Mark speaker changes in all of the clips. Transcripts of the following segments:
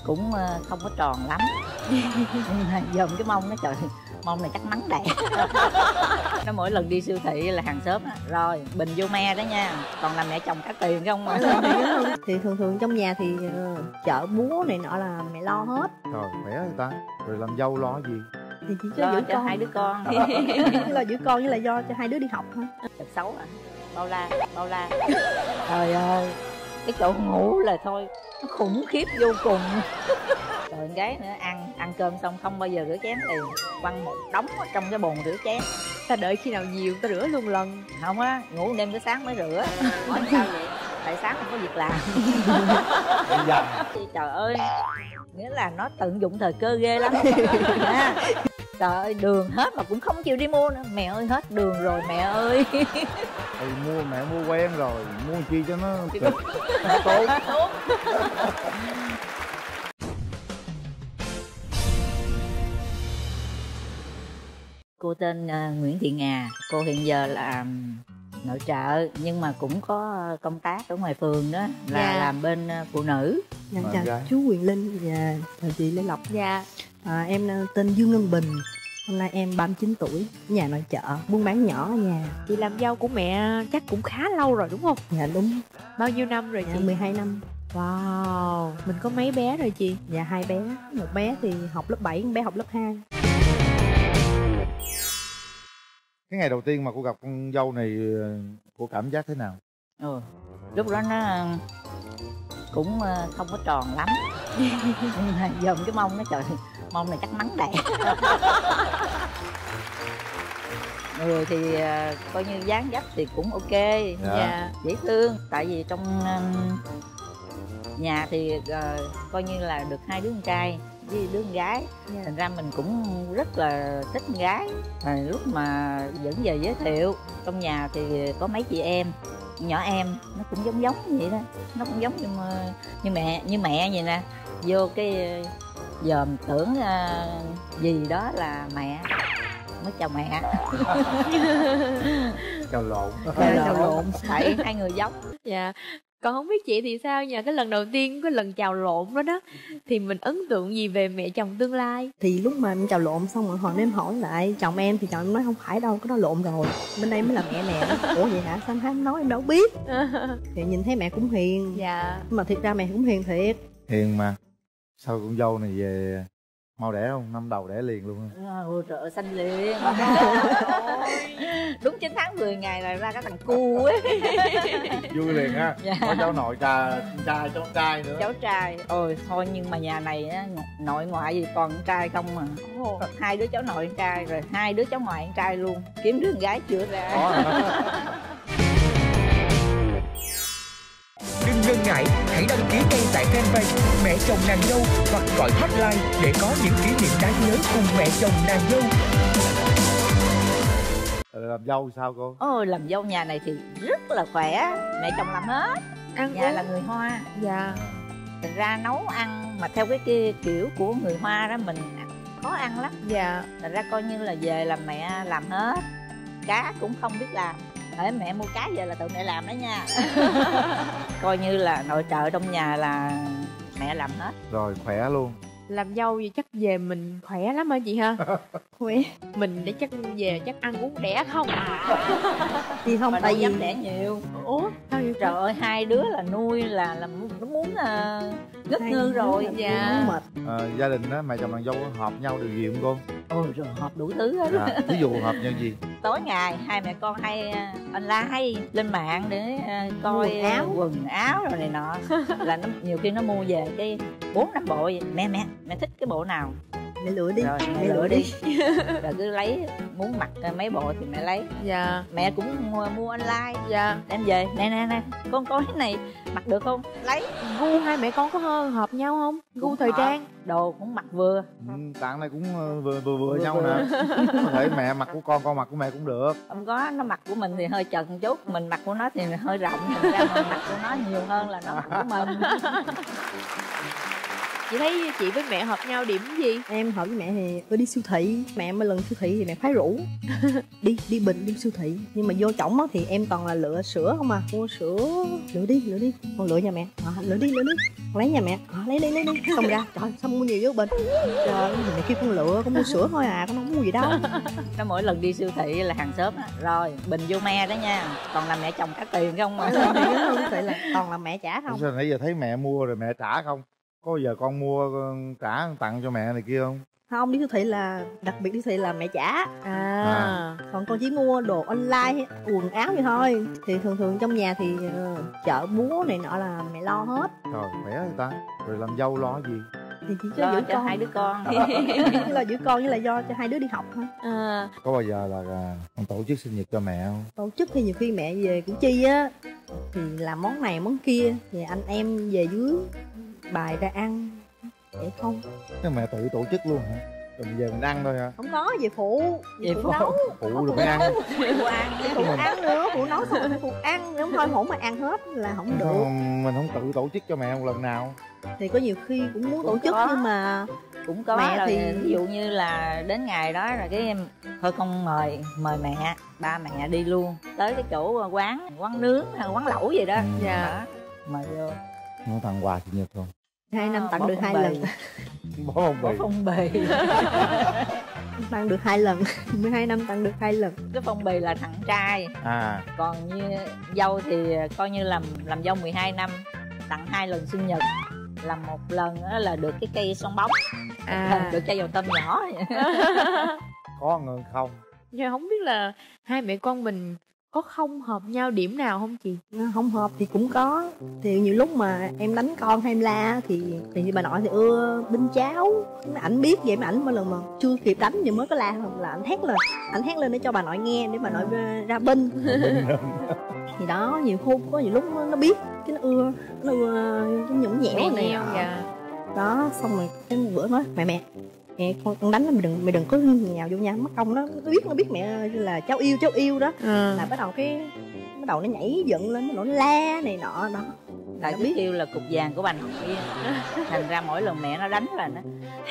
Speaker 1: cũng không có tròn lắm. Nhưng mà dòm cái mông nó, trời, mông này chắc mắng đẻ. Nó mỗi lần đi siêu thị là hàng xóm á, rồi bình vô me đó nha, còn làm mẹ chồng cả tiền không mà.
Speaker 2: Thì thường trong nhà thì chợ búa này nọ là mẹ lo hết.
Speaker 3: Rồi khỏe rồi ta. Rồi làm dâu lo gì?
Speaker 2: Thì chỉ cho
Speaker 1: Lo
Speaker 2: giữ
Speaker 1: cho
Speaker 2: con.
Speaker 1: 2 đứa con.
Speaker 2: Lo giữ con với là do cho 2 đứa đi học thôi.
Speaker 1: Thật xấu à, bao la. Trời ơi, cái chỗ ngủ là thôi nó khủng khiếp vô cùng. Rồi con gái nữa, ăn cơm xong không bao giờ rửa chén, thì quăng một đống ở trong cái bồn rửa chén.
Speaker 4: Ta đợi khi nào nhiều ta rửa luôn lần.
Speaker 1: Không á, ngủ đêm tới sáng mới rửa. Hỏi sao vậy? Tại sáng không có việc làm. Trời ơi, nghĩa là nó tận dụng thời cơ ghê lắm. Trời ơi, đường hết mà cũng không chịu đi mua nữa. Mẹ ơi, hết đường rồi mẹ ơi.
Speaker 3: Mẹ mua quen rồi, mua chi cho nó
Speaker 1: Tốt. Cô tên Nguyễn Thị Nga. Cô hiện giờ là nội trợ nhưng mà cũng có công tác ở ngoài phường đó, là làm bên phụ nữ.
Speaker 2: Chào chú Quyền Linh và chị Lê Lộc.
Speaker 4: Dạ.
Speaker 2: Em tên Dương Ngân Bình. Hôm nay em 39 tuổi, nhà nội trợ, buôn bán nhỏ ở nhà.
Speaker 4: Chị làm dâu của mẹ chắc cũng khá lâu rồi đúng không?
Speaker 2: Dạ đúng.
Speaker 4: Bao nhiêu năm rồi chị?
Speaker 2: 12 năm.
Speaker 4: Wow, mình có mấy bé rồi chị?
Speaker 2: Dạ 2 bé, một bé thì học lớp 7, một bé học lớp 2.
Speaker 3: Cái ngày đầu tiên mà cô gặp con dâu này, cô cảm giác thế nào?
Speaker 1: Lúc đó nó cũng không có tròn lắm. Nhưng mà dòm cái mông nó, trời, mông này chắc mắng đẻ. Người thì coi như dáng dấp thì cũng ok.
Speaker 4: Dạ.
Speaker 1: Dễ thương. Tại vì trong nhà thì coi như là được 2 đứa con trai với đứa con gái. Thành ra mình cũng rất là thích con gái. Lúc mà dẫn về giới thiệu, trong nhà thì có mấy chị em, nhỏ em nó cũng giống vậy đó, nó cũng giống như mẹ vậy nè. Vô cái dòm tưởng gì đó là mẹ, mới chào mẹ.
Speaker 3: Chào lộn.
Speaker 1: Chào lộn. Tại 2 người giống.
Speaker 4: Dạ. Còn không biết chị thì sao nha, cái lần đầu tiên, cái lần chào lộn đó đó, thì mình ấn tượng gì về mẹ chồng tương lai?
Speaker 2: Thì lúc mà em chào lộn xong rồi hồi em hỏi lại chồng em thì chồng em nói không phải đâu, cái đó lộn rồi, bên đây mới là mẹ nè. Ủa vậy hả? Sao hắn nói em đâu biết. Thì nhìn thấy mẹ cũng hiền.
Speaker 4: Dạ.
Speaker 2: Nhưng mà thiệt ra mẹ cũng hiền thiệt.
Speaker 3: Hiền mà. Sao con dâu này về mau đẻ không? Năm đầu đẻ liền luôn á.
Speaker 1: Ôi trời ơi, xanh liền. Đúng 9 tháng 10 ngày là ra cái thằng cu ấy.
Speaker 3: Vui liền ha.
Speaker 1: Dạ.
Speaker 3: Có cháu nội trai, cháu trai nữa.
Speaker 1: Cháu trai. Ôi thôi, nhưng mà nhà này á, nội ngoại gì toàn con trai không mà. 2 đứa cháu nội con trai, rồi 2 đứa cháu ngoại con trai luôn. Kiếm đứa con gái chưa ra.
Speaker 5: Đừng ngần ngại, hãy đăng ký ngay tại fanpage Mẹ Chồng Nàng Dâu hoặc gọi hotline để có những kỷ niệm đáng nhớ cùng mẹ chồng nàng dâu.
Speaker 3: Làm dâu sao cô?
Speaker 1: Ôi, làm dâu nhà này thì rất là khỏe. Mẹ chồng làm hết. Nhà là người Hoa.
Speaker 4: Dạ.
Speaker 1: Thành ra nấu ăn mà theo cái kiểu của người Hoa đó mình khó ăn lắm.
Speaker 4: Dạ.
Speaker 1: Thành ra coi như là về là mẹ làm hết. Cá cũng không biết làm. Để mẹ mua cá về là tự mẹ làm đó nha. Coi như là nội trợ trong nhà là mẹ làm hết.
Speaker 3: Rồi khỏe luôn.
Speaker 4: Làm dâu vậy chắc về mình khỏe lắm hả chị ha?
Speaker 2: Khỏe.
Speaker 4: Mình để chắc về chắc ăn uống đẻ không?
Speaker 2: Thì không,
Speaker 1: mà
Speaker 2: tại vì
Speaker 1: dám đẻ nhiều.
Speaker 4: Ủa? Sao vậy?
Speaker 1: Trời ơi, 2 đứa là nuôi là nó muốn ngất ngư rồi.
Speaker 4: Dạ.
Speaker 2: mệt.
Speaker 3: Gia đình á, mẹ chồng nàng dâu hợp nhau điều gì không cô?
Speaker 1: Ôi rồi hợp đủ thứ hết.
Speaker 3: Ví dụ hợp nhau gì?
Speaker 1: Tối ngày hai mẹ con hay online lên mạng để coi quần áo rồi này nọ. Là nó nhiều khi nó mua về cái 4-5 bộ vậy. Mẹ thích cái bộ nào
Speaker 2: Mẹ lựa đi.
Speaker 1: Rồi mẹ lựa đi. Rồi cứ lấy, muốn mặc mấy bộ thì mẹ lấy.
Speaker 4: Dạ.
Speaker 1: Mẹ cũng mua online.
Speaker 4: Dạ.
Speaker 1: Đem về, nè con coi cái này mặc được không, lấy.
Speaker 4: Gu hai mẹ con có hợp nhau không? Gu thời trang.
Speaker 1: Đồ cũng mặc vừa.
Speaker 3: Tặng này cũng vừa nhau nè. Có thể mẹ mặc của con mặc của mẹ cũng được.
Speaker 1: Không có, nó mặc của mình thì hơi chật một chút, mình mặc của nó thì hơi rộng, thành ra mình mặc của nó nhiều hơn là nó mặc của mình.
Speaker 4: Chị thấy chị với mẹ hợp nhau điểm gì?
Speaker 2: Em hợp với mẹ thì tôi đi siêu thị, mẹ mỗi lần siêu thị thì mẹ phái rủ đi Bình đi siêu thị, nhưng mà vô trỏng á thì em toàn là lựa sữa không à, mua sữa lựa đi con lựa nhà mẹ, lựa đi con lấy nhà mẹ, lấy đi xong ra trời sao mua nhiều với Bình, trời mẹ kêu con lựa con mua sữa thôi à, con không mua gì đâu.
Speaker 1: Nó mỗi lần đi siêu thị là hàng xóm á, rồi Bình vô me đó nha, còn là mẹ chồng trả tiền không mà.
Speaker 2: Vậy là toàn là mẹ trả không.
Speaker 3: Sao nãy giờ thấy mẹ mua rồi mẹ trả không? Có giờ con mua trả tặng cho mẹ này kia không?
Speaker 2: Không, đi siêu thị là đặc biệt đi siêu thị là mẹ trả. Còn con chỉ mua đồ online quần áo vậy thôi. Thì thường trong nhà thì chợ búa này nọ là mẹ lo hết.
Speaker 3: Trời khỏe rồi ta. Rồi làm dâu lo gì?
Speaker 2: Thì chỉ cho giữ
Speaker 1: cho
Speaker 2: con,
Speaker 1: 2 đứa con.
Speaker 2: chỉ lo giữ con với là do cho 2 đứa đi học thôi.
Speaker 3: Có bao giờ là con tổ chức sinh nhật cho mẹ không?
Speaker 2: Tổ chức thì nhiều khi mẹ về Củ Chi á thì làm món này món kia, thì anh em về dưới bài ra ăn vậy không.
Speaker 3: Thế mẹ tự tổ chức luôn hả? Rồi bây giờ mình ăn thôi hả?
Speaker 2: Không có, về phụ nấu.
Speaker 3: Phụ rồi mới ăn.
Speaker 2: Phụ ăn nữa, phụ nấu xong rồi phụ ăn, nếu thôi hổng mà ăn hết là không được.
Speaker 3: Mình không tự tổ chức cho mẹ một lần nào.
Speaker 2: Thì có nhiều khi cũng muốn tổ chức nhưng mà
Speaker 1: cũng có
Speaker 2: mẹ
Speaker 1: rồi,
Speaker 2: thì
Speaker 1: ví dụ như là đến ngày đó rồi cái em thôi con mời mẹ, ba mẹ đi luôn tới cái chỗ quán nướng hay quán lẩu gì đó.
Speaker 4: Dạ.
Speaker 1: Mời vô.
Speaker 3: Nó tặng quà sinh nhật không?
Speaker 2: 2 năm tặng được 2 lần.
Speaker 3: Bỏ
Speaker 1: phong bì.
Speaker 2: Tặng được 2 lần. 12 năm tặng được 2 lần.
Speaker 1: Cái phong bì là thằng trai. Còn như dâu thì coi như làm dâu 12 năm tặng 2 lần sinh nhật, là 1 lần là được cái cây son bóng, được chai dầu tôm nhỏ.
Speaker 3: Có người không?
Speaker 4: Nhưng không biết là hai mẹ con mình có không hợp nhau điểm nào không chị?
Speaker 2: Không hợp thì cũng có. Thì nhiều lúc mà em đánh con hay em la thì bà nội thì ưa binh cháo. Ảnh biết vậy mà ảnh mỗi lần mà chưa kịp đánh thì mới có la, là ảnh hét lên để cho bà nội nghe, để bà nội ra binh. Thì đó, nhiều lúc nó biết cái nó ưa cái nhõng nhẽo này. Đó, xong rồi cái bữa nói mẹ con đánh mày đừng có nhào vô nha, mất công nó biết mẹ là cháu yêu đó. Là bắt đầu nó nhảy dựng lên, nó la này nọ đó.
Speaker 1: Tại biết kêu là cục vàng của bà nội, thành ra mỗi lần mẹ nó đánh là nó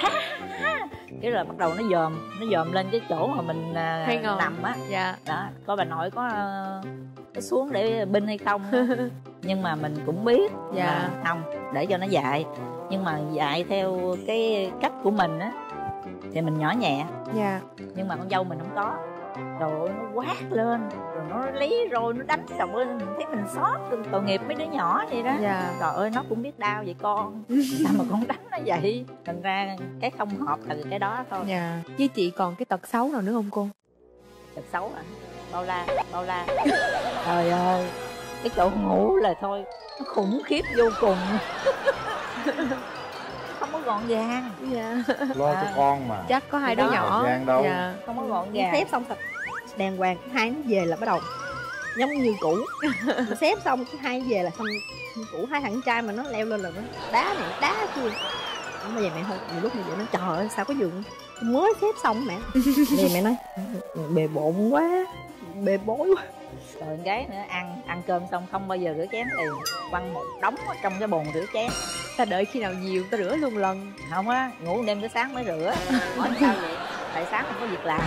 Speaker 1: cái rồi bắt đầu nó dòm lên cái chỗ mà mình nằm á. Đó, coi bà nội có xuống để binh hay không. Nhưng mà mình cũng biết là không, để cho nó dạy, nhưng mà dạy theo cái cách của mình á thì mình nhỏ nhẹ. Nhưng mà con dâu mình không có, rồi nó quát lên, rồi nó lấy rồi nó đánh, trời ơi mình thấy mình xót, tội nghiệp mấy đứa nhỏ vậy đó. Trời ơi nó cũng biết đau vậy con, sao mà con đánh nó vậy. Thành ra cái không hợp là cái đó thôi.
Speaker 4: Chứ chị còn cái tật xấu nào nữa không cô?
Speaker 1: Tật xấu à? Bao la. Trời ơi, cái chỗ ngủ là thôi nó khủng khiếp vô cùng. Không có gọn gàng.
Speaker 3: Lo cho con mà.
Speaker 4: Chắc có 2 đứa nhỏ.
Speaker 1: Không có gọn gàng.
Speaker 2: Xếp xong thật đàng hoàng, 2 nó về là bắt đầu giống như cũ. Mà xếp xong cái 2 về là xong như cũ. 2 thằng trai mà nó leo lên là nó đá này đá kia. Bây giờ mẹ thôi, nhiều lúc mẹ vậy nó trời ơi sao có giường mới xếp xong mẹ. Thì mẹ nói bề bộn quá, bề bối quá.
Speaker 1: Rồi con gái nữa ăn cơm xong không bao giờ rửa chén, thì quăng một đống ở trong cái bồn rửa chén.
Speaker 4: Ta đợi khi nào nhiều ta rửa luôn lần.
Speaker 1: Không á, ngủ đêm tới sáng mới rửa. Hỏi sao vậy? Tại sáng không có việc làm.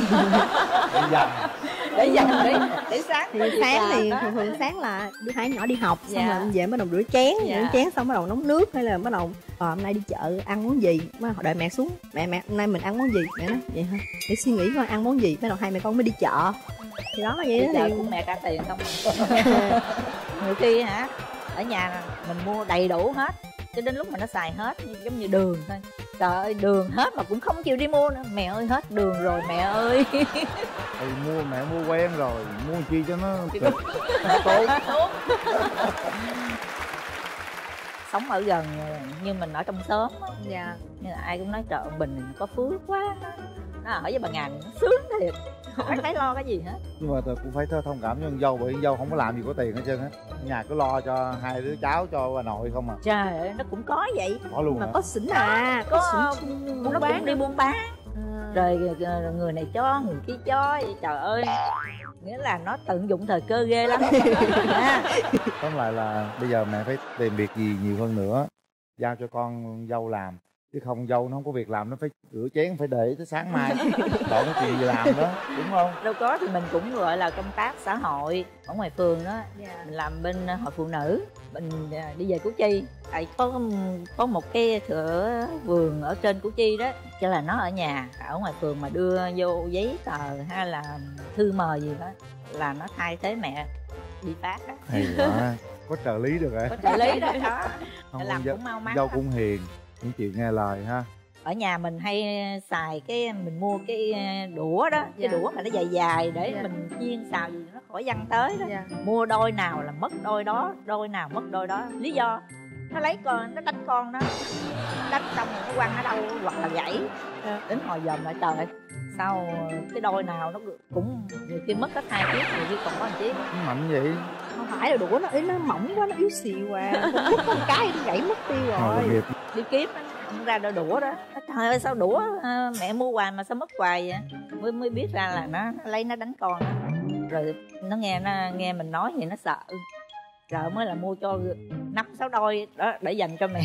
Speaker 1: để sáng
Speaker 2: thì sáng thì thường sáng là đứa 2 nhỏ đi học, xong rồi về bắt đầu rửa chén, rửa chén xong bắt đầu nấu nước, hay là bắt đầu hôm nay đi chợ ăn món gì, mà đợi mẹ xuống, mẹ hôm nay mình ăn món gì, mẹ nói vậy hả, để suy nghĩ coi ăn món gì, bắt đầu 2 mẹ con mới đi chợ. Thì đó vậy
Speaker 1: đó. Thì cũng mẹ trả tiền không. Nhiều khi hả, ở nhà mình mua đầy đủ hết, cho đến lúc mà nó xài hết, giống như đường thôi. Trời ơi, đường hết mà cũng không chịu đi mua nữa. Mẹ ơi, hết đường rồi mẹ ơi.
Speaker 3: Thì mẹ mua quen rồi, mua chi cho nó tốt.
Speaker 1: Sống ở gần như mình ở trong xóm á. Nhưng mà ai cũng nói trời ông Bình có phước quá, nó ở với bà Ngàn nó sướng thiệt, không phải lo cái gì hết.
Speaker 3: Nhưng mà tôi cũng phải thông cảm với con dâu, bởi con dâu không có làm gì có tiền hết trơn á, nhà cứ lo cho 2 đứa cháu cho bà nội không à.
Speaker 1: Trời ơi, nó cũng có vậy.
Speaker 3: Có luôn
Speaker 2: mà
Speaker 3: hả?
Speaker 2: có xỉn à,
Speaker 1: có xỉn buôn bán, đi buôn bán. Rồi người này cho, người kia cho, vậy trời ơi, nghĩa là nó tận dụng thời cơ ghê lắm.
Speaker 3: Tóm lại là bây giờ mẹ phải tìm việc gì nhiều hơn nữa giao cho con dâu làm, chứ không dâu nó không có việc làm, nó phải rửa chén phải để tới sáng mai. Tội nó chuyện gì làm đó, đúng không?
Speaker 1: Đâu có, thì mình cũng gọi là công tác xã hội ở ngoài phường đó. Mình làm bên hội phụ nữ, mình đi về Củ Chi. Tại có một cái thửa vườn ở trên Củ Chi đó, cho là nó ở nhà ở ngoài phường mà đưa vô giấy tờ hay là thư mời gì đó là nó thay thế mẹ đi phát á.
Speaker 3: Hay quá, có trợ lý được rồi.
Speaker 1: Có trợ lý đó.
Speaker 3: Không,
Speaker 1: làm cũng mau mắn.
Speaker 3: dâu cũng hiền, cũng chịu nghe lời ha.
Speaker 1: Ở nhà mình hay xài mình mua cái đũa đó, cái đũa mà nó dài dài để mình chiên xào gì nó khỏi văng tới đó. Mua đôi nào là mất đôi đó, đôi nào mất đôi đó. Lý do nó lấy con, nó đánh con đó, đánh xong rồi nó quăng ở đâu hoặc là gãy. Đến hồi dòm lại trời, sau cái đôi nào nó cũng nhiều khi mất hết 2 chiếc, nhiều khi còn có 1 chiếc.
Speaker 3: Mạnh vậy?
Speaker 2: Không phải là đũa nó mỏng quá, nó yếu xìu à. Mất con cái nó gãy mất tiêu rồi.
Speaker 1: Đi kiếm không ra đôi đũa đó. Trời ơi sao đũa mẹ mua hoài mà sao mất hoài vậy? Mới biết ra là nó lấy nó đánh con đó. Rồi nó nghe mình nói vậy nó sợ. Sợ mới là mua cho 5-6 đôi đó để dành cho mẹ.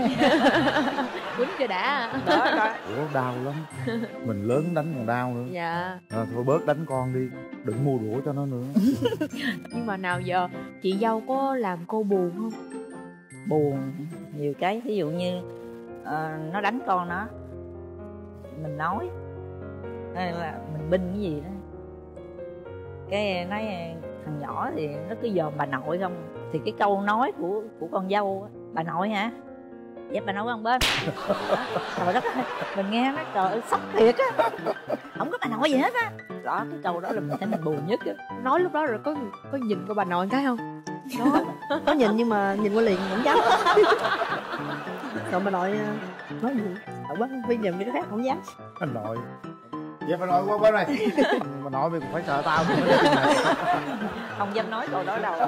Speaker 4: Quýnh cho đã.
Speaker 1: Đó.
Speaker 3: Ủa đau lắm. Mình lớn đánh còn đau nữa.
Speaker 4: Dạ.
Speaker 3: Thôi bớt đánh con đi, đừng mua đũa cho nó nữa.
Speaker 4: Nhưng mà nào giờ chị dâu có làm cô buồn không?
Speaker 1: Buồn nhiều cái, ví dụ như nó đánh con nó, mình nói hay là mình binh cái gì đó, cái nói thằng nhỏ thì nó cứ dòm bà nội không, thì cái câu nói của con dâu, bà nội hả, dẹp bà nội qua một bên. Trời đất ơi, mình nghe nó trời ơi sốc thiệt á, không có bà nội gì hết á. Đó, cái câu đó là mình thấy mình buồn nhất á.
Speaker 4: Nói lúc đó rồi có nhìn qua bà nội cái không?
Speaker 2: Có nhìn nhưng mà nhìn qua liền không dám. Rồi bà nội nói gì ở quán Vi nhìn cái khác không dám.
Speaker 3: Bà nội dẹp bà nội qua bên này. Bà nội mày cũng phải sợ tao.
Speaker 1: Không dám nói câu đó đâu.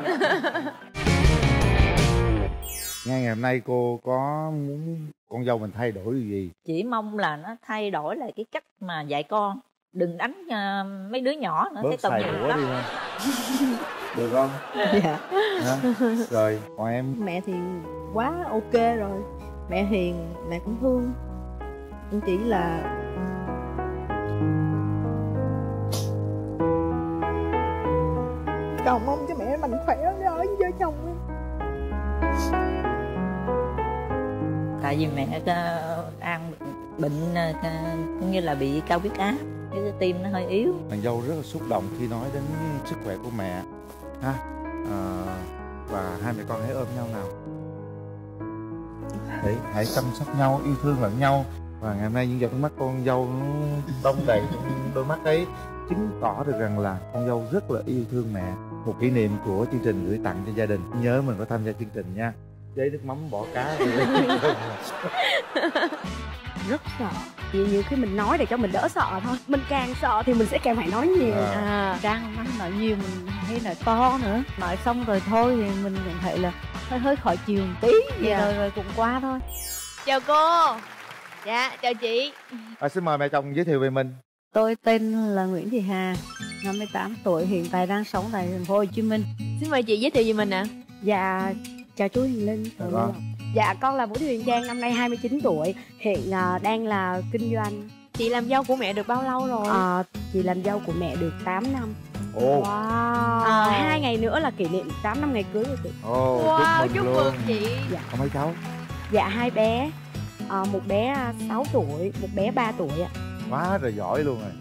Speaker 3: Ngày hôm nay cô có muốn con dâu mình thay đổi gì?
Speaker 1: Chỉ mong là nó thay đổi lại cái cách mà dạy con, đừng đánh mấy đứa nhỏ nữa.
Speaker 3: Bớt xài đũa đi ha. Được không?
Speaker 2: Dạ.
Speaker 3: Rồi còn em?
Speaker 2: Mẹ thì quá ok rồi, mẹ hiền, mẹ cũng thương. Cũng chỉ là cầu mong cho mẹ mạnh khỏe ở với chồng ấy.
Speaker 1: Tại vì mẹ An bệnh cũng như là bị cao huyết áp, cái tim nó hơi yếu.
Speaker 3: Nàng dâu rất là xúc động khi nói đến sức khỏe của mẹ ha. Và hai mẹ con hãy ôm nhau nào, hãy chăm sóc nhau, yêu thương lẫn nhau. Và ngày hôm nay những giọt nước mắt con dâu nó đông đầy trong đôi mắt ấy, chứng tỏ được rằng là con dâu rất là yêu thương mẹ. Một kỷ niệm của chương trình gửi tặng cho gia đình. Nhớ mình có tham gia chương trình nha. Chế nước mắm bỏ cá.
Speaker 2: Rất sợ. Vì nhiều khi mình nói để cho mình đỡ sợ thôi. Mình càng sợ thì mình sẽ càng phải nói nhiều.
Speaker 6: Trang không nói nhiều mình hay là to nữa. Nói xong rồi thôi thì mình cũng thấy là hơi khỏi chiều một tí. Vậy rồi cũng qua thôi.
Speaker 4: Chào cô. Dạ, chào chị.
Speaker 3: Xin mời mẹ chồng giới thiệu về mình.
Speaker 6: Tôi tên là Nguyễn Thị Hà, 58 tuổi, hiện tại đang sống tại thành phố Hồ Chí Minh.
Speaker 4: Xin mời chị giới thiệu về mình ạ.
Speaker 2: Dạ, chào chú Hiền Linh. Dạ, con là Vũ Thị Huyền Trang, năm nay 29 tuổi, hiện đang là kinh doanh.
Speaker 4: Chị làm dâu của mẹ được bao lâu rồi?
Speaker 2: Chị làm dâu của mẹ được 8 năm.
Speaker 3: Ồ.
Speaker 4: Wow.
Speaker 2: 2 ngày nữa là kỷ niệm 8 năm ngày cưới rồi chị.
Speaker 4: Wow, chúc mừng chị.
Speaker 2: Dạ.
Speaker 3: Có mấy cháu?
Speaker 2: Dạ 2 bé, một bé 6 tuổi, một bé 3 tuổi ạ.
Speaker 3: Quá rồi, giỏi luôn rồi.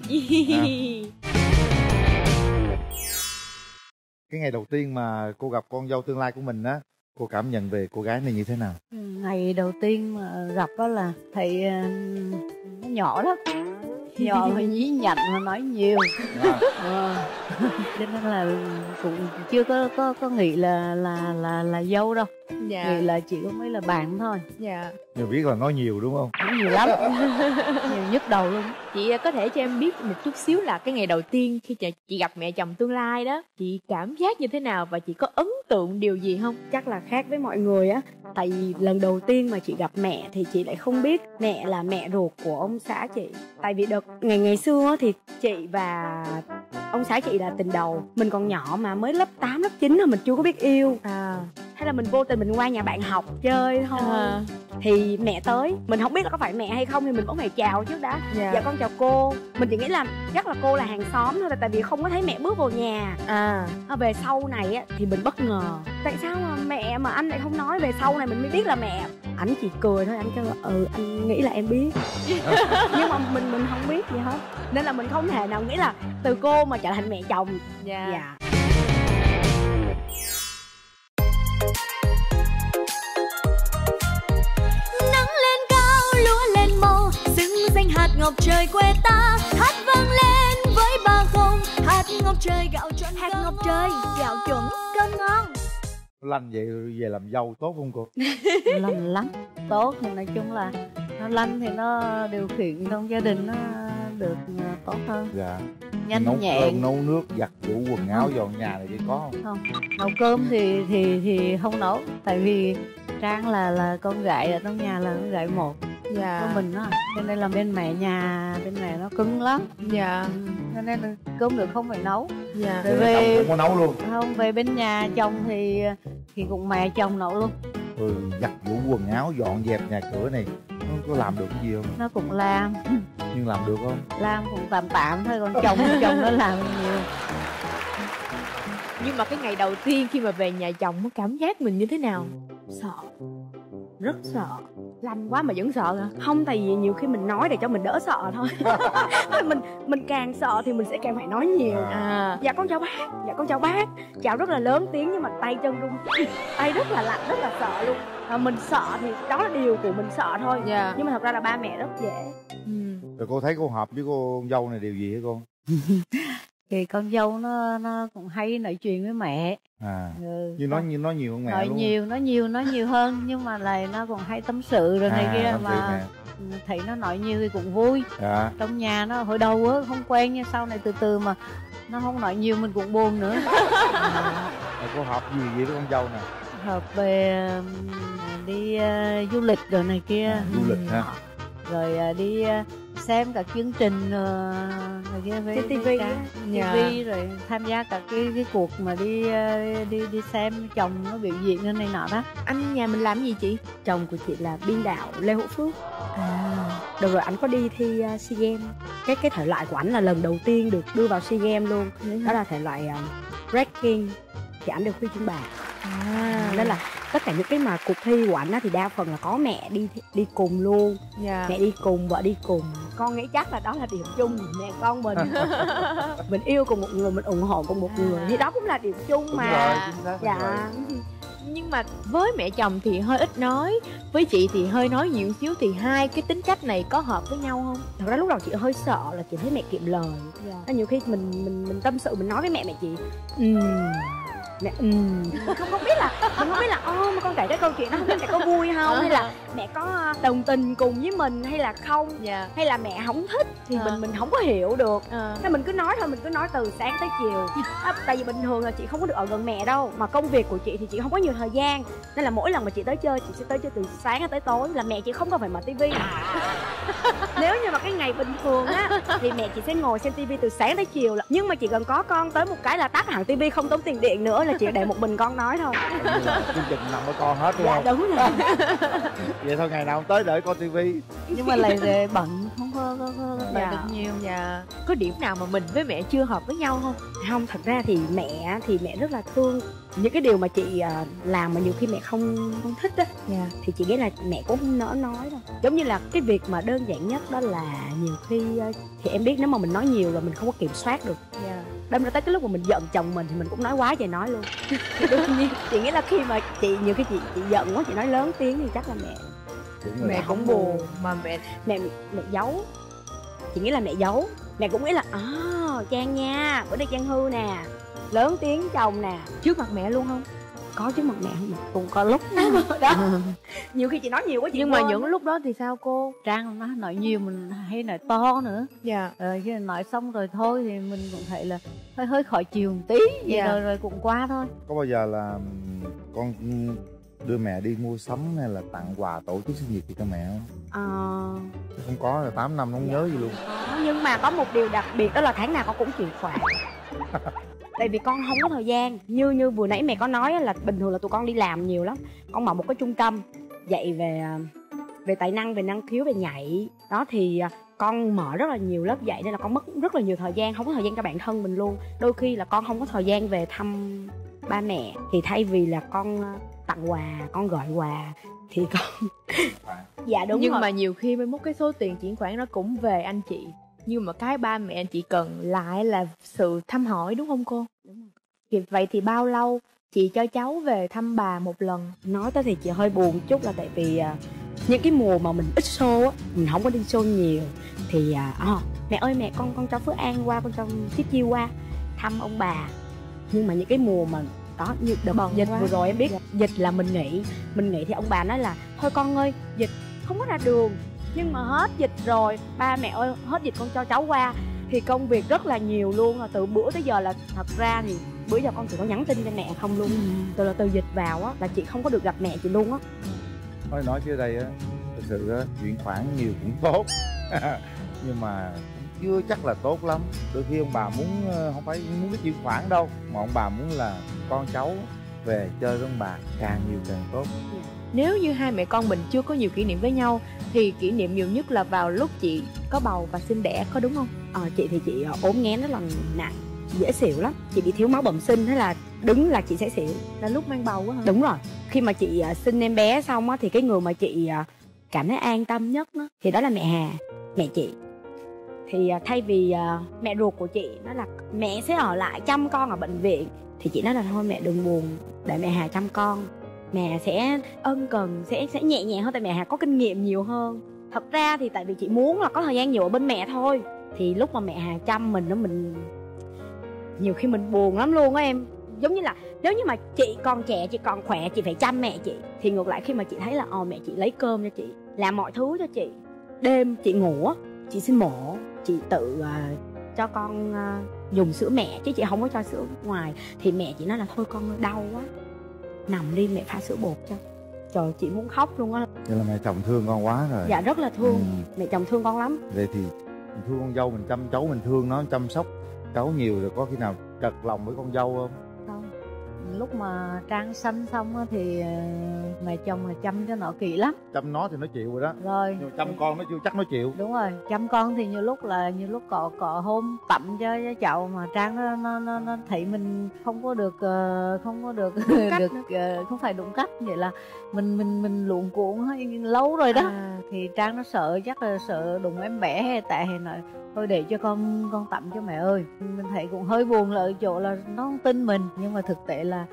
Speaker 3: Cái ngày đầu tiên mà cô gặp con dâu tương lai của mình á, cô cảm nhận về cô gái này như thế nào?
Speaker 6: Ngày đầu tiên mà gặp đó là thấy nó nhỏ lắm, nhỏ mà nhí nhảnh mà nói nhiều. Cho nên là cũng chưa có nghĩ là dâu đâu.
Speaker 4: Dạ.
Speaker 6: Nghĩ là chỉ có mấy là bạn thôi.
Speaker 4: Dạ.
Speaker 3: Nhưng biết là nói nhiều đúng không?
Speaker 6: Nói nhiều lắm. Nhiều nhức đầu luôn.
Speaker 4: Chị có thể cho em biết một chút xíu là cái ngày đầu tiên khi chị gặp mẹ chồng tương lai đó, chị cảm giác như thế nào và chị có ấn tượng điều gì không?
Speaker 2: Chắc là khác với mọi người á. Tại vì lần đầu tiên mà chị gặp mẹ thì chị lại không biết mẹ là mẹ ruột của ông xã chị. Tại vì ngày xưa thì chị và ông xã chị là tình đầu. Mình còn nhỏ mà mới lớp 8, lớp 9 là mình chưa có biết yêu.
Speaker 7: hay là mình vô tình mình qua nhà bạn học chơi thôi. Thì mẹ tới, mình không biết là có phải mẹ hay không thì mình vẫn phải chào trước đã. Dạ con chào cô. Mình chỉ nghĩ là chắc là cô là hàng xóm thôi, tại vì không có thấy mẹ bước vào nhà. Về sau này á thì mình bất ngờ, tại sao mà mẹ mà anh lại không nói. Về sau này mình mới biết là mẹ. Ảnh chỉ cười thôi, anh kêu anh nghĩ là em biết. Nhưng mà mình không biết gì hết, nên là mình không thể nào nghĩ là từ cô mà trở thành mẹ chồng. Dạ.
Speaker 8: Nắng lên cao, lúa lên màu, xứng danh hạt ngọc trời quê ta. Hát vang lên với ba không, hạt ngọc trời gạo chuẩn. Hạt ngọc trời gạo chuẩn cơm ngon.
Speaker 3: Lanh vậy về làm dâu tốt không cô?
Speaker 6: Lành lắm, tốt. Thì nói chung là nó lanh thì nó điều khiển trong gia đình nó được tốt hơn.
Speaker 3: Dạ.
Speaker 6: Nhanh
Speaker 3: nấu
Speaker 6: nhẹn.
Speaker 3: cơm, nấu nước, giặt giũ quần áo, dọn nhà này thì có không?
Speaker 6: Không, nấu cơm thì không nấu, tại vì Trang là con gái ở trong nhà, là con gái một.
Speaker 4: Dạ.
Speaker 6: Của mình á, cho nên là bên mẹ nó cứng lắm.
Speaker 4: Dạ.
Speaker 6: Cho nên là cơm được không phải nấu.
Speaker 4: Dạ.
Speaker 6: Rồi về
Speaker 3: Không có nấu luôn.
Speaker 6: không, về bên nhà chồng thì cũng mẹ chồng nấu luôn.
Speaker 3: Giặt giũ quần áo, dọn dẹp nhà cửa này nó có làm được cái gì không?
Speaker 6: Nó cũng làm,
Speaker 3: Nhưng làm được không?
Speaker 6: làm cũng tạm tạm thôi, còn chồng nó làm nhiều.
Speaker 4: Nhưng mà cái ngày đầu tiên khi mà về nhà chồng có cảm giác mình như thế nào?
Speaker 7: Sợ, rất sợ. Lanh quá mà vẫn sợ hả? Không, tại vì nhiều khi mình nói để cho mình đỡ sợ thôi. mình càng sợ thì mình sẽ càng phải nói nhiều. Dạ con chào bác, dạ con chào bác. Chào rất là lớn tiếng nhưng mà tay chân run, tay rất là lạnh, rất là sợ luôn. Mình sợ thì đó là điều của mình sợ thôi. Nhưng mà thật ra là ba mẹ rất dễ.
Speaker 3: Rồi cô thấy cô hợp với cô dâu này điều gì hả cô?
Speaker 6: Thì con dâu nó cũng hay nói chuyện với mẹ.
Speaker 3: Nhưng nói nhiều hơn mẹ
Speaker 6: nói nhiều hơn, nhưng mà là nó cũng hay tâm sự rồi này kia mà. Thấy nó nói nhiều thì cũng vui. Trong nhà nó hồi đầu á không quen, nhưng sau này từ từ mà nó không nói nhiều mình cũng buồn nữa.
Speaker 3: Cô hợp gì với con dâu nè?
Speaker 6: Hợp về đi du lịch rồi này kia.
Speaker 3: Du lịch ha.
Speaker 6: Rồi đi xem các chương trình này kia với
Speaker 7: TV
Speaker 6: rồi tham gia các cái cuộc mà đi xem chồng nó biểu diễn nên này nọ đó.
Speaker 4: Anh nhà mình làm gì chị?
Speaker 7: Chồng của chị là biên đạo Lê Hữu Phước. Được rồi, ảnh có đi thi SEA Games. Cái thể loại của ảnh là lần đầu tiên được đưa vào SEA Games luôn. Đó là thể loại breaking, thì ảnh được huy chương bạc. Nên là tất cả những cái mà cuộc thi của ảnh thì đa phần là có mẹ đi cùng luôn. Mẹ đi cùng, vợ đi cùng. Con nghĩ chắc là đó là điểm chung của mẹ con mình. Mình yêu cùng một người, mình ủng hộ cùng một người, thì đó cũng là điểm chung mà.
Speaker 3: Đúng rồi, chính xác.
Speaker 7: Dạ.
Speaker 4: Nhưng mà với mẹ chồng thì hơi ít nói, với chị thì hơi nói nhiều xíu, thì hai cái tính cách này có hợp với nhau không?
Speaker 7: Thật ra lúc đầu chị hơi sợ là chị thấy mẹ kiệm lời. Nhiều khi mình tâm sự, mình nói với mẹ chị mẹ mình không biết là mà con kể cái câu chuyện đó không biết mẹ có vui không, hay là mẹ có đồng tình cùng với mình hay là không, hay là mẹ không thích thì mình không có hiểu được. Nên mình cứ nói thôi, mình cứ nói từ sáng tới chiều. Tại vì bình thường là chị không có được ở gần mẹ đâu, mà công việc của chị thì chị không có nhiều thời gian, nên là mỗi lần mà chị tới chơi, chị sẽ tới chơi từ sáng tới tối, là mẹ chị không cần phải mở tivi. Nếu như mà cái ngày bình thường á thì mẹ chị sẽ ngồi xem tivi từ sáng tới chiều, nhưng mà chỉ cần có con tới một cái là tắt hẳn tivi, không tốn tiền điện nữa, là chị để một mình con nói thôi.
Speaker 3: Chương trình nằm với con hết đúng không?
Speaker 7: Dạ đúng rồi.
Speaker 3: Vậy thôi ngày nào không tới đợi coi tivi.
Speaker 6: Nhưng mà lại về bận, không có đợi được nhiều.
Speaker 4: Có điểm nào mà mình với mẹ chưa hợp với nhau không?
Speaker 7: Không, thật ra thì mẹ rất là thương những cái điều mà chị làm mà nhiều khi mẹ không thích á. Thì chị nghĩ là mẹ cũng không nỡ nói đâu. Giống như là cái việc mà đơn giản nhất đó là nhiều khi thì em biết nếu mà mình nói nhiều là mình không có kiểm soát được. Đâm ra tới cái lúc mà mình giận chồng mình thì mình cũng nói quá trời nói luôn. Đương nhiên chị nghĩ là khi mà chị nhiều khi chị giận quá, chị nói lớn tiếng thì chắc là mẹ
Speaker 4: cũng buồn. Mà
Speaker 7: mẹ giấu. Chị nghĩ là mẹ giấu. Mẹ cũng nghĩ là Trang nha, bữa nay Trang hư nè, lớn tiếng chồng nè.
Speaker 4: Trước mặt mẹ luôn không?
Speaker 7: Có trước mặt mẹ không?
Speaker 6: Cũng có lúc
Speaker 7: đó. Nhiều khi chị nói nhiều quá chị.
Speaker 4: Nhưng mà những lúc đó thì sao cô?
Speaker 6: Trang nó nói nhiều, mình hay nói to nữa. Khi nói xong rồi thôi thì mình cũng thấy là hơi khó chịu một tí. Vậy rồi cũng qua thôi.
Speaker 3: Có bao giờ là con đưa mẹ đi mua sắm hay là tặng quà tổ chức sinh nhật gì cho mẹ không? Không có, là 8 năm không nhớ gì luôn.
Speaker 7: Nhưng mà có một điều đặc biệt đó là tháng nào con cũng chuyển khoản. Tại vì con không có thời gian. Như vừa nãy mẹ có nói là bình thường là tụi con đi làm nhiều lắm. Con mở một cái trung tâm dạy về tài năng, về năng khiếu, về nhảy. Đó thì con mở rất là nhiều lớp dạy nên là con mất rất là nhiều thời gian, không có thời gian cho bản thân mình luôn. Đôi khi là con không có thời gian về thăm ba mẹ, thì thay vì là con tặng quà, con gọi quà thì con dạ đúng
Speaker 4: nhưng
Speaker 7: rồi.
Speaker 4: mà nhiều khi mới một cái số tiền chuyển khoản nó cũng về anh chị, nhưng mà cái ba mẹ anh chị cần lại là sự thăm hỏi, đúng không cô?
Speaker 7: Đúng rồi.
Speaker 4: Vậy thì bao lâu chị cho cháu về thăm bà một lần?
Speaker 7: Nói tới thì chị hơi buồn chút là tại vì những cái mùa mà mình ít show á, mình không có đi show nhiều thì mẹ ơi mẹ con cho Phước An qua, con cho Chiếc Chiêu qua thăm ông bà. Nhưng mà những cái mùa mà đó như đợt dịch vừa rồi em biết, dịch là mình nghỉ thì ông bà nói là thôi con ơi dịch không có ra đường, nhưng mà hết dịch rồi ba mẹ ơi hết dịch con cho cháu qua. Thì công việc rất là nhiều luôn, là từ bữa tới giờ là thật ra thì bữa giờ con chỉ có nhắn tin cho mẹ không luôn. Từ dịch vào á là chị không có được gặp mẹ chị luôn á.
Speaker 3: Thôi nói chứ đây á, thực sự á, chuyển khoản nhiều cũng tốt nhưng mà chưa chắc là tốt lắm. Đôi khi ông bà muốn không phải muốn cái chuyển khoản đâu, mà ông bà muốn là con cháu về chơi với ông bà, càng nhiều càng tốt.
Speaker 4: Nếu như hai mẹ con mình chưa có nhiều kỷ niệm với nhau thì kỷ niệm nhiều nhất là vào lúc chị có bầu và sinh đẻ, có đúng không?
Speaker 7: Chị thì chị ốm nghén rất là nặng, dễ xỉu lắm. Chị bị thiếu máu bẩm sinh, thế là đứng là chị sẽ xỉu.
Speaker 4: Là lúc mang bầu á hả?
Speaker 7: Đúng rồi. Khi mà chị sinh em bé xong á thì cái người mà chị cảm thấy an tâm nhất đó, thì đó là mẹ Hà, mẹ chị. Thì thay vì mẹ ruột của chị nói là mẹ sẽ ở lại chăm con ở bệnh viện, thì chị nói là thôi mẹ đừng buồn, để mẹ Hà chăm con. Mẹ sẽ ân cần, sẽ nhẹ nhàng hơn, tại mẹ Hà có kinh nghiệm nhiều hơn. Thật ra thì tại vì chị muốn là có thời gian nhiều ở bên mẹ thôi. Thì lúc mà mẹ Hà chăm mình đó, mình nhiều khi mình buồn lắm luôn á em. Giống như là nếu như mà chị còn trẻ, chị còn khỏe, chị phải chăm mẹ chị, thì ngược lại khi mà chị thấy là mẹ chị lấy cơm cho chị, làm mọi thứ cho chị, đêm chị ngủ á, chị sinh mổ, chị tự cho con dùng sữa mẹ chứ chị không có cho sữa ngoài, thì mẹ chị nói là thôi con đau quá, nằm đi mẹ pha sữa bột cho. Trời, chị muốn khóc luôn á.
Speaker 3: Vậy là mẹ chồng thương con quá rồi.
Speaker 7: Dạ rất là thương. Mẹ chồng thương con lắm.
Speaker 3: Vậy thì mình thương con dâu, mình chăm cháu, mình thương nó, chăm sóc cháu nhiều rồi, có khi nào trật lòng với con dâu không?
Speaker 6: Không. Lúc mà Trang sanh xong á thì mẹ chồng là chăm cho nó kỹ lắm.
Speaker 3: Chăm nó thì nó chịu rồi đó.
Speaker 6: Rồi.
Speaker 3: Nhưng mà chăm con nó chưa chắc nó chịu.
Speaker 6: Đúng rồi. Chăm con thì nhiều lúc cọ hôm tắm cho cháu mà Trang nó thấy mình không có được không phải đúng cách, vậy là mình luồn cuộn lâu rồi đó. Thì Trang nó sợ, chắc là sợ đụng em bé hay tại hay nói thôi để cho con tắm cho mẹ ơi. Mình thấy cũng hơi buồn là ở chỗ là nó không tin mình, nhưng mà thực tế là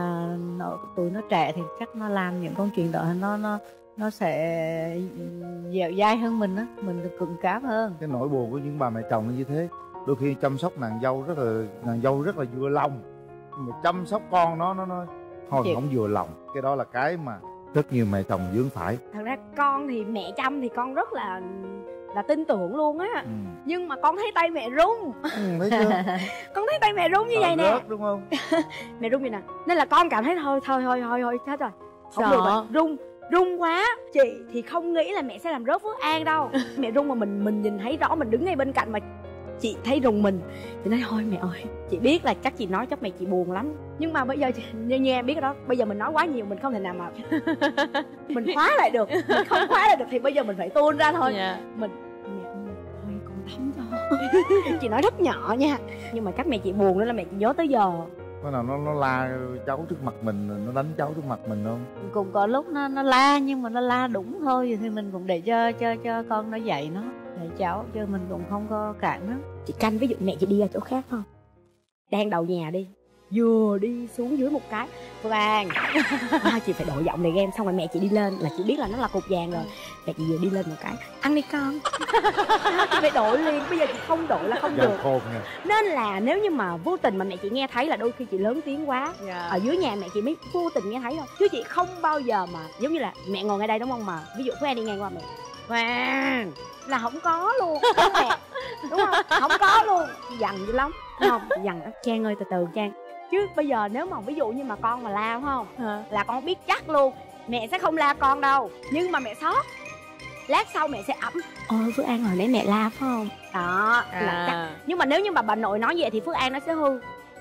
Speaker 6: tụi nó trẻ thì chắc nó làm những con chuyện đó nó sẽ dẻo dai hơn mình á, mình được cứng cáp hơn.
Speaker 3: Cái nỗi buồn của những bà mẹ chồng nó như thế, đôi khi chăm sóc nàng dâu rất là vừa lòng, nhưng mà chăm sóc con nó thôi không vừa lòng. Cái đó là cái mà rất nhiều mẹ chồng vướng phải.
Speaker 7: Thật ra con thì mẹ chăm thì con rất là tin tưởng luôn á. Nhưng mà con thấy tay mẹ run.
Speaker 3: Thấy chưa?
Speaker 7: Con thấy tay mẹ run như vậy nè.
Speaker 3: Đúng không?
Speaker 7: Mẹ run vậy nè. Nên là con cảm thấy thôi chết rồi, không được rồi. Run quá. Chị thì không nghĩ là mẹ sẽ làm rớt Phước An đâu. Mẹ run mà mình nhìn thấy rõ, mình đứng ngay bên cạnh mà chị thấy rùng mình. Chị nói thôi mẹ ơi, chị biết là chắc chị nói chắc mẹ chị buồn lắm, nhưng mà bây giờ như em biết đó, bây giờ mình nói quá nhiều mình không thể nào mà mình khóa lại được. Mình không khóa lại được thì bây giờ mình phải tuôn ra thôi. Mình mẹ ơi thôi con tắm cho chị nói rất nhỏ nha, nhưng mà chắc mẹ chị buồn nữa là mẹ chị nhớ tới giờ.
Speaker 3: Có nào nó la cháu trước mặt mình, nó đánh cháu trước mặt mình không?
Speaker 6: Cũng có lúc nó la, nhưng mà nó la đúng thôi thì mình cũng để cho con nó dạy nó, để cháu, chứ mình cũng không có cản nó.
Speaker 7: Chị canh ví dụ mẹ chị đi ra chỗ khác không, đang đầu nhà đi, vừa đi xuống dưới một cái Phương An chị phải đổi giọng để game, xong rồi mẹ chị đi lên là chị biết là nó là cục vàng rồi. Mẹ chị vừa đi lên một cái ăn đi con chị phải đổi liền. Bây giờ chị không đổi là không được. Nên là nếu như mà vô tình mà mẹ chị nghe thấy là đôi khi chị lớn tiếng quá, ở dưới nhà mẹ chị mới vô tình nghe thấy thôi, chứ chị không bao giờ mà giống như là mẹ ngồi ngay đây đúng không, mà ví dụ Phương An đi ngang qua mẹ Hoàng là không có luôn đúng mẹ, đúng không? Không có luôn. Dằn dữ lắm đúng không? Dằn đó, Trang ơi từ từ Trang. Chứ bây giờ nếu mà ví dụ như mà con mà la phải không là con biết chắc luôn mẹ sẽ không la con đâu, nhưng mà mẹ sót, lát sau mẹ sẽ ẩm ôi Phước An hồi nãy mẹ la phải không đó là chắc. Nhưng mà nếu như mà bà nội nói vậy thì Phước An nó sẽ hư,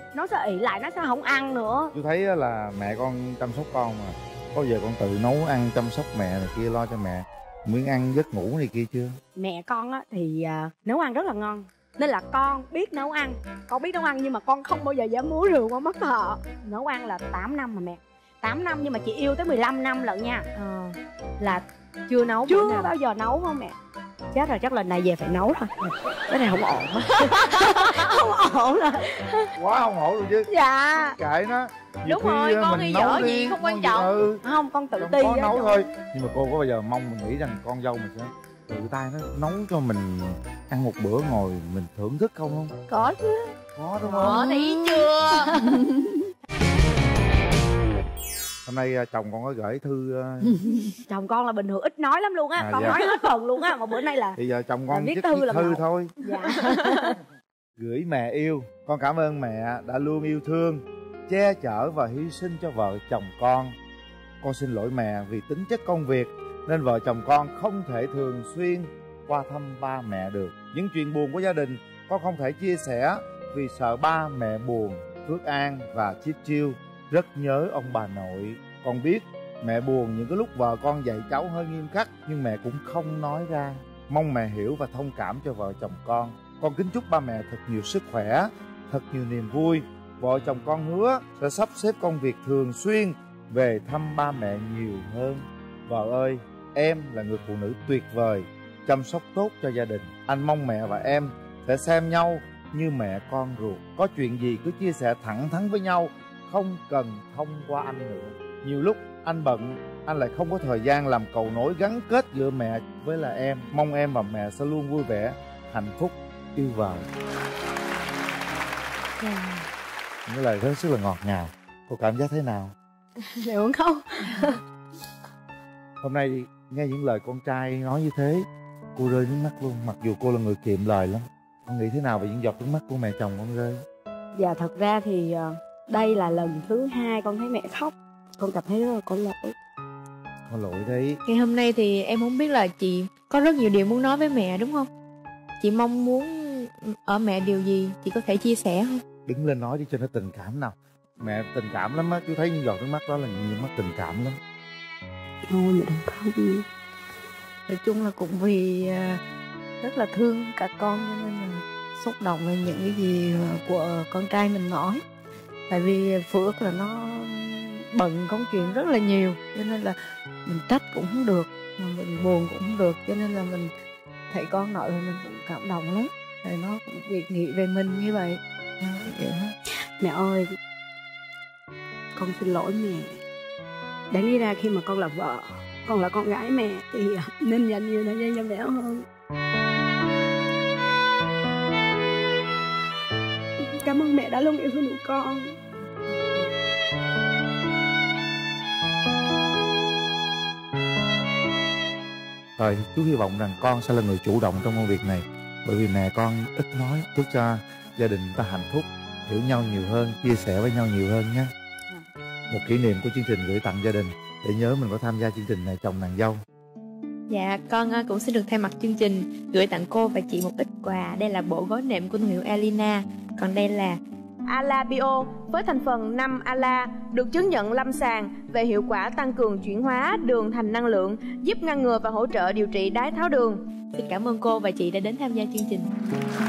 Speaker 7: nó sẽ ỷ lại, nó sẽ không ăn nữa.
Speaker 3: Chú thấy là mẹ con chăm sóc con mà, có giờ con tự nấu ăn chăm sóc mẹ này kia, lo cho mẹ miếng ăn giấc ngủ này kia chưa?
Speaker 7: Mẹ con á thì nấu ăn rất là ngon, nên là con biết nấu ăn. Con biết nấu ăn nhưng mà con không bao giờ dám múa rượu qua mắt họ. Nấu ăn là 8 năm mà mẹ, 8 năm nhưng mà chị yêu tới 15 năm lận nha.
Speaker 4: Là chưa nấu,
Speaker 7: chưa bao giờ nấu không mẹ. Chết rồi, chắc lần này về phải nấu thôi. Cái này không ổn. Không ổn rồi.
Speaker 3: Quá không ổn luôn chứ.
Speaker 7: Dạ.
Speaker 3: Kệ nó.
Speaker 4: Đúng rồi, con thì dở gì không quan trọng.
Speaker 7: Không, con tự ti
Speaker 3: có
Speaker 7: á.
Speaker 3: nấu thôi. Nhưng mà cô có bao giờ mong mình nghĩ rằng con dâu mình sẽ tự tay nó nấu cho mình ăn một bữa ngồi mình thưởng thức không?
Speaker 7: Có chứ.
Speaker 3: Có đúng không?
Speaker 4: Có thấy chưa?
Speaker 3: Hôm nay chồng con có gửi thư.
Speaker 7: Chồng con là bình thường ít nói lắm luôn á. Con
Speaker 3: dạ.
Speaker 7: nói hết phần luôn á. Mà bữa nay là
Speaker 3: thì giờ chồng con
Speaker 7: viết
Speaker 3: viết
Speaker 7: thư là
Speaker 3: thư thôi.
Speaker 7: Dạ.
Speaker 3: Gửi mẹ yêu. Con cảm ơn mẹ đã luôn yêu thương, che chở và hy sinh cho vợ chồng con. Con xin lỗi mẹ vì tính chất công việc nên vợ chồng con không thể thường xuyên qua thăm ba mẹ được. Những chuyện buồn của gia đình con không thể chia sẻ vì sợ ba mẹ buồn. Phước An và Chiết Chiêu rất nhớ ông bà nội. Con biết mẹ buồn những cái lúc vợ con dạy cháu hơi nghiêm khắc, nhưng mẹ cũng không nói ra. Mong mẹ hiểu và thông cảm cho vợ chồng con. Con kính chúc ba mẹ thật nhiều sức khỏe, thật nhiều niềm vui. Vợ chồng con hứa sẽ sắp xếp công việc thường xuyên về thăm ba mẹ nhiều hơn. Vợ ơi, em là người phụ nữ tuyệt vời, chăm sóc tốt cho gia đình. Anh mong mẹ và em sẽ xem nhau như mẹ con ruột. Có chuyện gì cứ chia sẻ thẳng thắn với nhau, không cần thông qua anh nữa. Nhiều lúc anh bận, anh lại không có thời gian làm cầu nối gắn kết giữa mẹ với là em. Mong em và mẹ sẽ luôn vui vẻ, hạnh phúc, yêu vợ. Những lời rất là ngọt ngào. Cô cảm giác thế nào?
Speaker 7: Mẹ uống không?
Speaker 3: Hôm nay nghe những lời con trai nói như thế, cô rơi nước mắt luôn. Mặc dù cô là người kiệm lời lắm. Con nghĩ thế nào về những giọt nước mắt của mẹ chồng con rơi?
Speaker 7: Dạ thật ra thì đây là lần thứ 2 con thấy mẹ khóc. Con cảm thấy rất là có lỗi.
Speaker 3: Có lỗi đấy.
Speaker 4: Ngày hôm nay thì em không biết là chị có rất nhiều điều muốn nói với mẹ đúng không? Chị mong muốn ở mẹ điều gì, chị có thể chia sẻ không?
Speaker 3: Đứng lên nói đi cho nó tình cảm nào. Mẹ tình cảm lắm á, chú thấy những giọt nước mắt đó là những mắt tình cảm lắm.
Speaker 7: Thôi mẹ đừng khóc.
Speaker 6: Nói chung là cũng vì rất là thương cả con, cho nên là xúc động về những cái gì của con trai mình nói. Tại vì Phước là nó bận công chuyện rất là nhiều, cho nên là mình trách cũng không được, mà mình buồn cũng không được, cho nên là mình thấy con nói rồi mình cũng cảm động lắm. Rồi nó cũng việc nghĩ về mình như vậy.
Speaker 7: Mẹ ơi, con xin lỗi mẹ. Đáng lý ra khi mà con là vợ, con là con gái mẹ, thì nên dành nhiều thời gian cho mẹ hơn. Cảm ơn mẹ đã luôn yêu thương tụi con.
Speaker 3: Rồi, chú hy vọng rằng con sẽ là người chủ động trong công việc này. Bởi vì mẹ con ít nói, chúc cho gia đình ta hạnh phúc, hiểu nhau nhiều hơn, chia sẻ với nhau nhiều hơn nhé. Một kỷ niệm của chương trình gửi tặng gia đình, để nhớ mình có tham gia chương trình này chồng nàng dâu.
Speaker 4: Dạ, con cũng xin được thay mặt chương trình gửi tặng cô và chị một ít quà. Đây là bộ gối nệm của thương hiệu Alina. Còn đây là
Speaker 9: Ala Bio với thành phần 5 Ala, được chứng nhận lâm sàng về hiệu quả tăng cường chuyển hóa đường thành năng lượng, giúp ngăn ngừa và hỗ trợ điều trị đái tháo đường.
Speaker 4: Xin cảm ơn cô và chị đã đến tham gia chương trình.